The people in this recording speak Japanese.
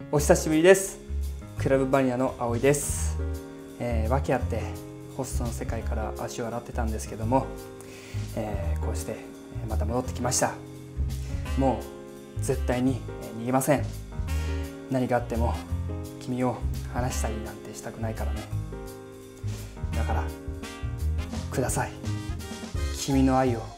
お久しぶりです。クラブバニラの葵です。訳あってホストの世界から足を洗ってたんですけども、こうしてまた戻ってきました。もう絶対に逃げません。何があっても君を話したりなんてしたくないからね。だからください。君の愛を